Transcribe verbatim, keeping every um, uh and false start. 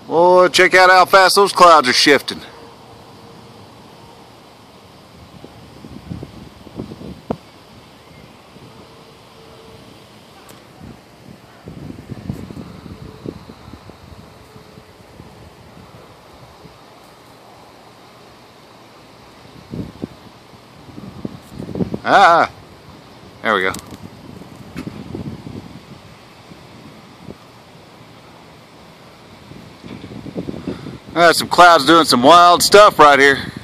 Oh, check out how fast those clouds are shifting. Ah, there we go. That's some clouds doing some wild stuff right here.